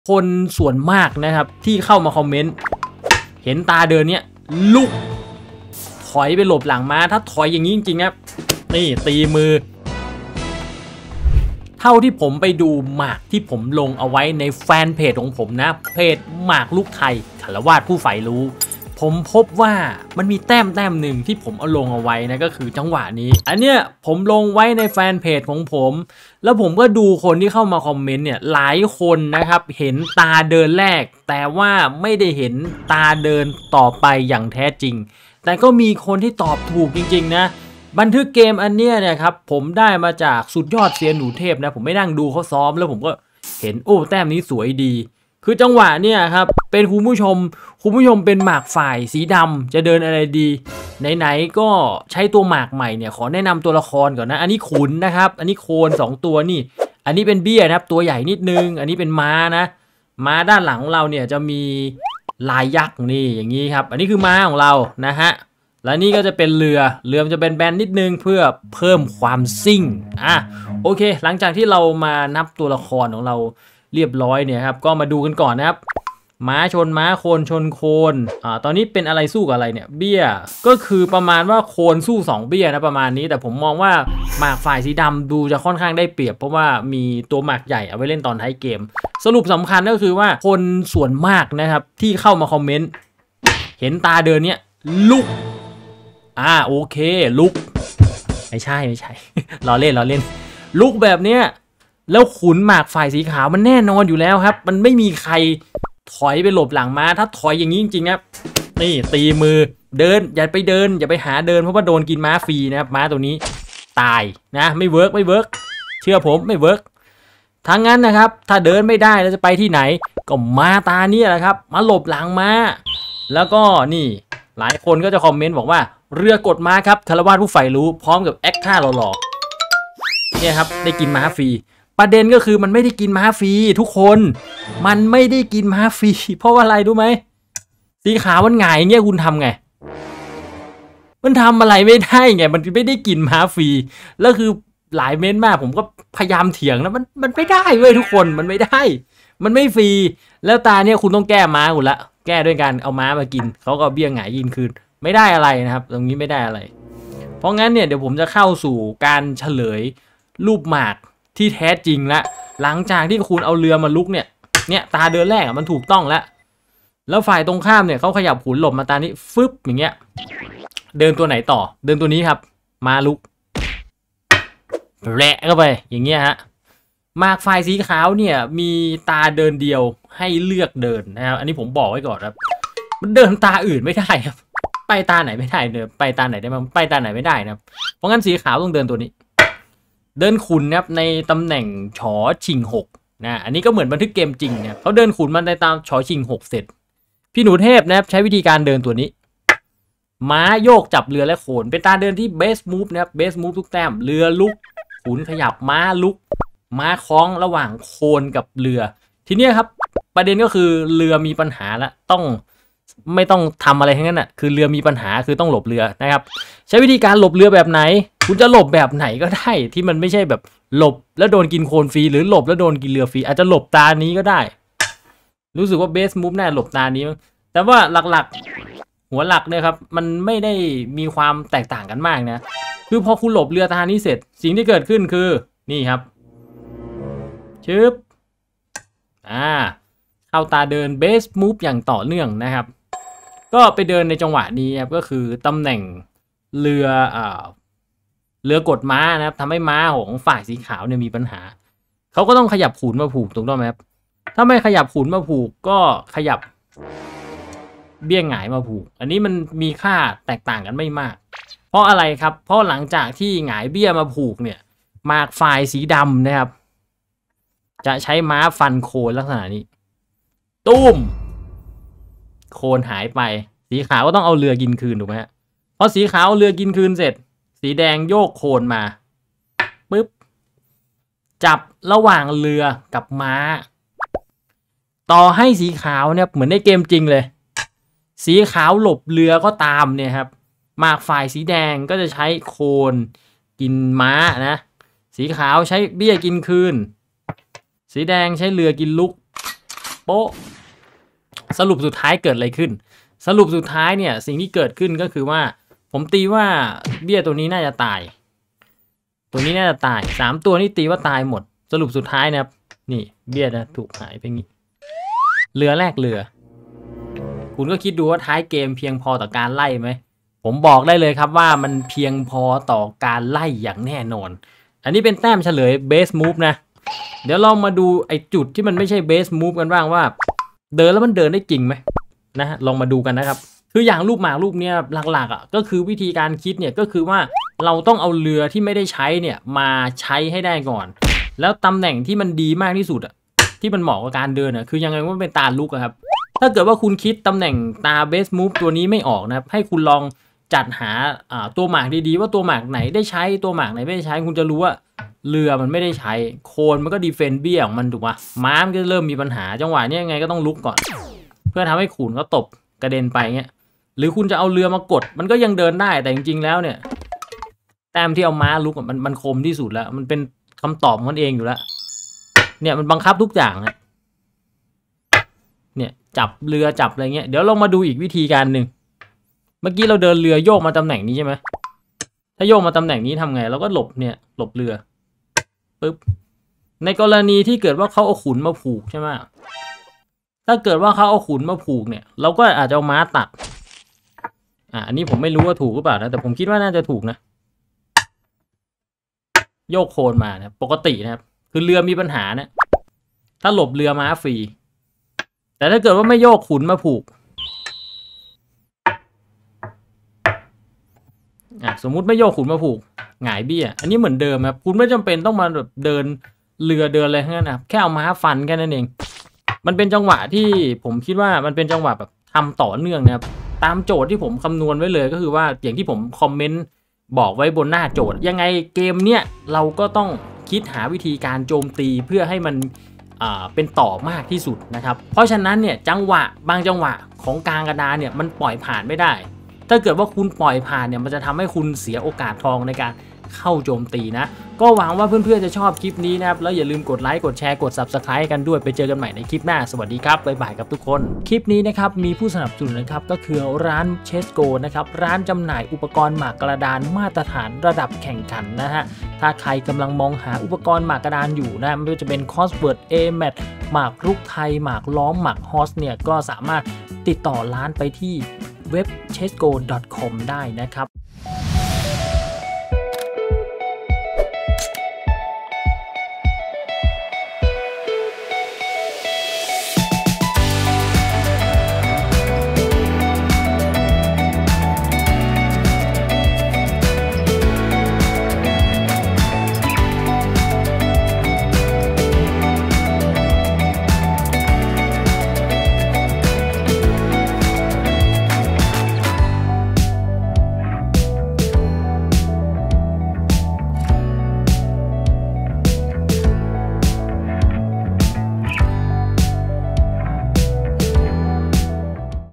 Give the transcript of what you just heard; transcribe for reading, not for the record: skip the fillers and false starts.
คนส่วนมากนะครับที่เข้ามาคอมเมนต์เห็นตาเดินเนี้ยลุกถอยไปหลบหลังม้าถ้าถอยอย่างนี้จริงๆครับนี่ตีมือเท่าที่ผมไปดูหมากที่ผมลงเอาไว้ในแฟนเพจของผมนะเพจหมากลูกไทยคารวาสผู้ใฝ่รู้ผมพบว่ามันมีแต้มหนึ่งที่ผมเอาลงเอาไว้นะก็คือจังหวะนี้อันเนี้ยผมลงไว้ในแฟนเพจของผมแล้วผมก็ดูคนที่เข้ามาคอมเมนต์เนี่ยหลายคนนะครับเห็นตาเดินแรกแต่ว่าไม่ได้เห็นตาเดินต่อไปอย่างแท้จริงแต่ก็มีคนที่ตอบถูกจริงๆนะบันทึกเกมอันเนี้ยเนี่ยครับผมได้มาจากสุดยอดเซียนหนูเทพนะผมไม่นั่งดูเขาซ้อมแล้วผมก็เห็นโอ้แต้มนี้สวยดีคือจังหวะเนี่ยครับเป็นคุณผู้ชมเป็นหมากฝ่ายสีดำจะเดินอะไรดีไหนๆก็ใช้ตัวหมากใหม่เนี่ยขอแนะนำตัวละครก่อนนะอันนี้ขุนนะครับอันนี้โคน2ตัวนี่อันนี้เป็นเบี้ยนะครับตัวใหญ่นิดนึงอันนี้เป็นม้านะม้าด้านหลังของเราเนี่ยจะมีลายยักษ์นี่อย่างนี้ครับอันนี้คือม้าของเรานะฮะและนี่ก็จะเป็นเรือมันจะเป็นแบนนิดนึงเพื่อเพิ่มความซิ่งโอเคหลังจากที่เรามานับตัวละครของเราเรียบร้อยเนี่ยครับก็มาดูกันก่อนนะครับม้าชนม้าโคนชนโคนตอนนี้เป็นอะไรสู้กับอะไรเนี่ยเบี้ยก็คือประมาณว่าโคนสู้2เบี้ยนะประมาณนี้แต่ผมมองว่าหมากฝ่ายสีดำดูจะค่อนข้างได้เปรียบเพราะว่ามีตัวหมากใหญ่เอาไว้เล่นตอนท้ายเกมสรุปสำคัญก็คือว่าคนส่วนมากนะครับที่เข้ามาคอมเมนต์เห็นตาเดินเนี่ยลุกโอเคลุกไม่ใช่ ล้อเล่นลุกแบบเนี้ยแล้วขุนหมากฝ่ายสีขาวมันแน่นอนอยู่แล้วครับมันไม่มีใครถอยไปหลบหลังม้าถ้าถอยอย่างนี้จริงๆครับนี่ตีมือเดินอย่าไปหาเดินเพราะว่าโดนกินม้าฟรีนะครับม้าตัวนี้ตายนะไม่เวิร์กเชื่อผมไม่เวิร์กทั้งนั้นนะครับถ้าเดินไม่ได้แล้วจะไปที่ไหนก็มาตาเนี่ยแหละครับมาหลบหลังม้าแล้วก็นี่หลายคนก็จะคอมเมนต์บอกว่าเรือกดม้าครับคารวาสผู้ใฝ่รู้พร้อมกับแอคท่าหล่อๆเนี่ยครับได้กินม้าฟรีประเด็นก็คือมันไม่ได้กินม้าฟรีทุกคนมันไม่ได้กินม้าฟรีเพราะว่าอะไรรู้ไหมสีขาวมันหงายเงี้ยคุณทำไงมันทำอะไรไม่ได้ไงมันไม่ได้กินม้าฟรีแล้วคือหลายเม้นมากผมก็พยายามเถียงนะมันไม่ได้เว้ยทุกคนมันไม่ได้มันไม่ฟรีแล้วตาเนี่ยคุณต้องแก้ม้าคุณละแก้ด้วยการเอาม้ามากินเขาก็เบี้ยหงายยินคืนไม่ได้อะไรนะครับตรงนี้ไม่ได้อะไรเพราะงั้นเนี่ยเดี๋ยวผมจะเข้าสู่การเฉลยรูปหมากที่แท้จริงละหลังจากที่คุณเอาเรือมาลุกเนี่ยตาเดินแรกมันถูกต้องแล้วฝ่ายตรงข้ามเนี่ยเขาขยับขุนหลบมาตานี้ฟึบอย่างเงี้ยเดินตัวไหนต่อเดินตัวนี้ครับมาลุกแระเข้าไปอย่างเงี้ยฮะหมากฝ่ายสีขาวเนี่ยมีตาเดินเดียวให้เลือกเดินนะครับอันนี้ผมบอกไว้ก่อนครับมันเดินตาอื่นไม่ได้ครับไปตาไหนไม่ได้เนี่ยไปตาไหนได้บ้างไปตาไหนไม่ได้นะครับเพราะงั้นสีขาวต้องเดินตัวนี้เดินขุนนะครับในตำแหน่งฉอชิง6นะอันนี้ก็เหมือนบันทึกเกมจริงเนี่ยเขาเดินขุนมันในตามฉอชิง6เสร็จพี่หนูเทพนะครับใช้วิธีการเดินตัวนี้ม้าโยกจับเรือและโขนเป็นตาเดินที่เบสมูฟนะครับเบสมูฟทุกแต้มเรือลุกขุนขยับม้าลุกม้าคล้องระหว่างโคนกับเรือทีนี้ครับประเด็นก็คือเรือมีปัญหาแล้วไม่ต้องทำอะไรทั้งนั้นคือเรือมีปัญหาคือต้องหลบเรือนะครับใช้วิธีการหลบเรือแบบไหนคุณจะหลบแบบไหนก็ได้ที่มันไม่ใช่แบบหลบแล้วโดนกินโคลนฟรีหรือหลบแล้วโดนกินเรือฟรีอาจจะหลบตานี้ก็ได้รู้สึกว่าเบสมูฟแน่หลบตานี้แต่ว่าหลักๆหัวหลักเนี่ยครับมันไม่ได้มีความแตกต่างกันมากนะคือพอคุณหลบเรือตานี้เสร็จสิ่งที่เกิดขึ้นคือนี่ครับชึบเข้าตาเดินเบสมูฟอย่างต่อเนื่องนะครับก็ไปเดินในจังหวะนี้ครับก็คือตำแหน่งเรือกดม้านะครับทำให้ม้าของฝ่ายสีขาวเนี่ยมีปัญหาเขาก็ต้องขยับขุนมาผูกถูกต้องไหมครับถ้าไม่ขยับขุนมาผูกก็ขยับเบี้ยหงายมาผูกอันนี้มันมีค่าแตกต่างกันไม่มากเพราะอะไรครับเพราะหลังจากที่หงายเบี้ยมาผูกเนี่ยหมากฝ่ายสีดำนะครับจะใช้ม้าฟันโคนลักษณะนี้ตุ้มโคนหายไปสีขาวก็ต้องเอาเรือกินคืนถูกไหมฮะพอสีขาวเอาเรือกินคืนเสร็จสีแดงโยกโคนมาปึ๊บจับระหว่างเรือกับม้าต่อให้สีขาวเนี่ยเหมือนในเกมจริงเลยสีขาวหลบเรือก็ตามเนี่ยครับหมากฝ่ายสีแดงก็จะใช้โคนกินม้านะสีขาวใช้เบี้ยกินคืนสีแดงใช้เรือกินลุกโป๊ะสรุปสุดท้ายเกิดอะไรขึ้นสรุปสุดท้ายเนี่ยสิ่งที่เกิดขึ้นก็คือว่าผมตีว่าเบี้ยตัวนี้น่าจะตายตัวนี้น่าจะตาย3ตัวนี่ตีว่าตายหมดสรุปสุดท้ายนะครับนี่เบี้ยนะถูกหายไปงี้เรือแรกเรือคุณก็คิดดูว่าท้ายเกมเพียงพอต่อการไล่ไหมผมบอกได้เลยครับว่ามันเพียงพอต่อการไล่อย่างแน่นอนอันนี้เป็นแต้มเฉลยเบสมูฟนะเดี๋ยวเรามาดูไอ้จุดที่มันไม่ใช่เบสมูฟกันบ้างว่าเดินแล้วมันเดินได้จริงไหมนะลองมาดูกันนะครับคืออย่างรูปหมากรูปเนี้ยหลักๆอ่ะก็คือวิธีการคิดเนี่ยก็คือว่าเราต้องเอาเรือที่ไม่ได้ใช้เนี่ยมาใช้ให้ได้ก่อนแล้วตำแหน่งที่มันดีมากที่สุดอ่ะที่มันเหมาะกับการเดินอ่ะคือยังไงว่าเป็นตาลุกอะครับถ้าเกิดว่าคุณคิดตำแหน่งตาเบสมูฟตัวนี้ไม่ออกนะครับให้คุณลองจัดหาตัวหมากดีๆว่าตัวหมากไหนได้ใช้ตัวหมากไหนไม่ได้ใช้คุณจะรู้ว่าเรือมันไม่ได้ใช้โคนมันก็ดีเฟนเบี้ยของมันถูกปะม้ามันก็เริ่มมีปัญหาจังหวะนี้ยังไงก็ต้องลุกก่อนเพื่อทำให้ขุนเขาตบกระเด็นไปเงี้ยหรือคุณจะเอาเรือมากดมันก็ยังเดินได้แต่จริงๆแล้วเนี่ยแต้มที่เอาม้าลุกมันคมที่สุดแล้วมันเป็นคำตอบของมันเองอยู่แล้วเนี่ยมันบังคับทุกอย่างเนี่ยจับเรือจับอะไรเงี้ยเดี๋ยวลองมาดูอีกวิธีการหนึ่งเมื่อกี้เราเดินเรือโยกมาตำแหน่งนี้ใช่ไหมถ้าโยกมาตำแหน่งนี้ทำไงเราก็หลบเนี่ยหลบเรือปึ๊บในกรณีที่เกิดว่าเขาเอาขุนมาผูกใช่ไหมถ้าเกิดว่าเขาเอาขุนมาผูกเนี่ยเราก็อาจจะเอาม้าตัดอันนี้ผมไม่รู้ว่าถูกหรือเปล่านะแต่ผมคิดว่าน่าจะถูกนะโยกโคนมานะปกตินะครับคือเรือมีปัญหานะถ้าหลบเรือม้าฟรีแต่ถ้าเกิดว่าไม่โยกขุนมาผูกสมมุติไม่โยกขุนมาผูกหงายเบี้ยอันนี้เหมือนเดิมครับคุณไม่จำเป็นต้องมาแบบเดินเรือเดินอะไรทั้งนั้นนะแค่เอาม้าฟันแค่นั้นเองมันเป็นจังหวะที่ผมคิดว่ามันเป็นจังหวะแบบทำต่อเนื่องนะครับตามโจทย์ที่ผมคำนวณไว้เลยก็คือว่าอย่างที่ผมคอมเมนต์บอกไว้บนหน้าโจทย์ยังไงเกมเนี้ยเราก็ต้องคิดหาวิธีการโจมตีเพื่อให้มันเป็นต่อมากที่สุดนะครับเพราะฉะนั้นเนี่ยจังหวะบางจังหวะของกลางกระดานเนี่ยมันปล่อยผ่านไม่ได้ถ้าเกิดว่าคุณปล่อยผ่านเนี่ยมันจะทำให้คุณเสียโอกาสทองในการเข้าโจมตีนะก็หวังว่าเพื่อนๆจะชอบคลิปนี้นะครับแล้วอย่าลืมกดไลค์กดแชร์กด Subscribe กันด้วยไปเจอกันใหม่ในคลิปหน้าสวัสดีครับบ๊ายบายครับทุกคนคลิปนี้นะครับมีผู้สนับสนุนนะครับก็คือร้านเชสโกนะครับร้านจำหน่ายอุปกรณ์หมากกระดานมาตรฐานระดับแข่งขันนะฮะถ้าใครกำลังมองหาอุปกรณ์หมากกระดานอยู่นะไม่ว่าจะเป็นคอสเวิร์ดA-Mat หมากรุกไทยหมากล้อมหมากฮอสเนี่ยก็สามารถติดต่อร้านไปที่เว็บ chesco.com ได้นะครับ